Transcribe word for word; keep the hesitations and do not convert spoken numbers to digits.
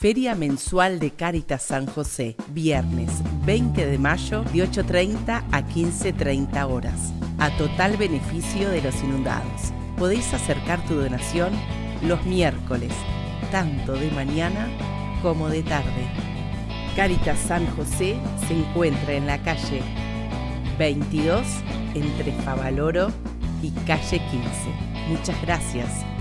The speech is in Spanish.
Feria Mensual de Cáritas San José, viernes veinte de mayo de ocho treinta a quince treinta horas, a total beneficio de los inundados. Podéis acercar tu donación los miércoles, tanto de mañana como de tarde. Cáritas San José se encuentra en la calle veintidós entre Favaloro y calle quince. Muchas gracias.